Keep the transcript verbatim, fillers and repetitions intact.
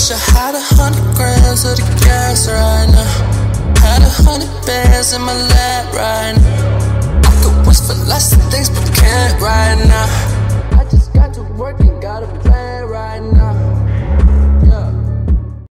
wish I had a hundred grams of the gas right now. Had a hundred bands in my lap right now. I could wish for less than